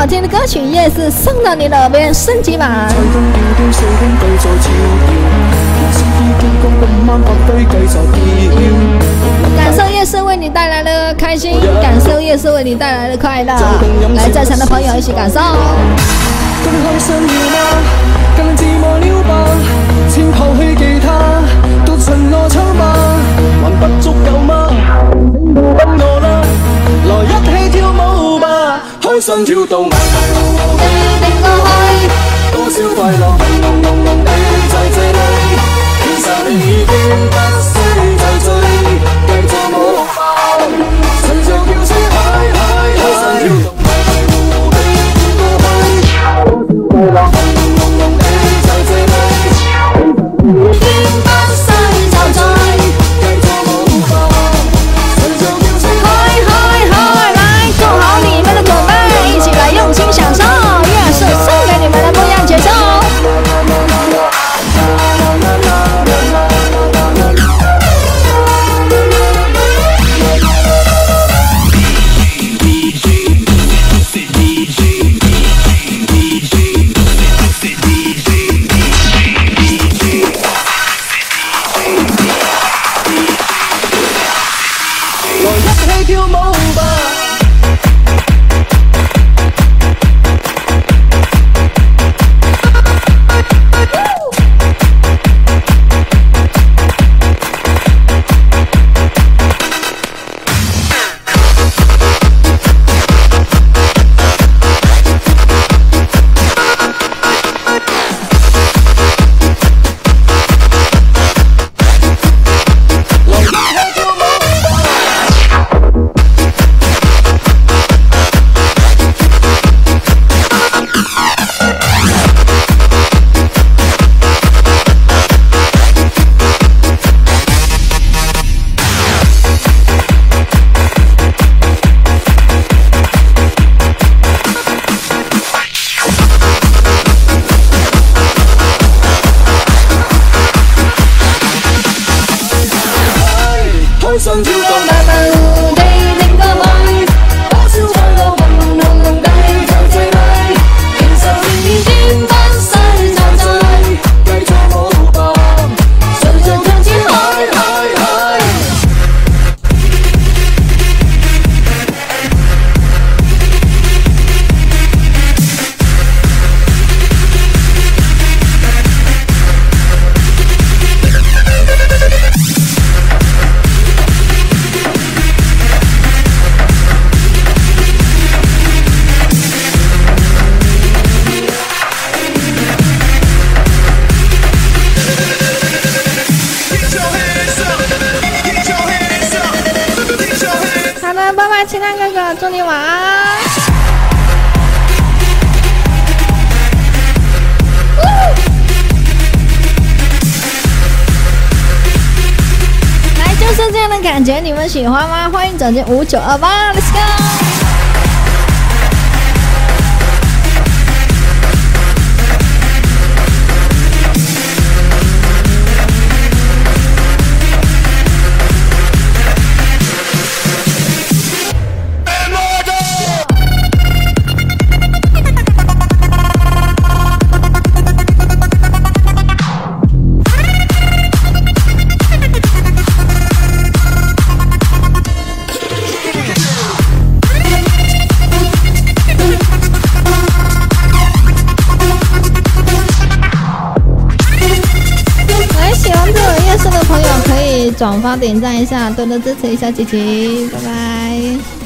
好听的歌曲也是送到你的耳边升级版。感受夜市为你带来的开心，感受夜市为你带来的快乐。来，在场的朋友一起感受。 更開心了嗎？更自我了吧？先拋棄吉他，獨巡邏唱吧，還不足夠嗎？請到揾我啦，來一起跳舞吧，開心跳到地定個去，多少快樂地在這裏，其實你已經不需再追，繼續舞吧，隨着跳聲開心跳動。快樂地在這裏，已經不需就再繼續舞吧，隨着跳聲來，做好你們的準備，一起來用心享受，夜市送給你們的不一樣節奏。 跳舞吧。開心跳動地定個去，多少快樂地在這裏，其實你已經不需再追，繼續舞吧，隨着唱前拜拜，清淡哥哥，祝你晚安。来，就是这样的感觉，你们喜欢吗？欢迎走进5928，Let's go。转发点赞一下，多多支持一下琪琪，拜拜。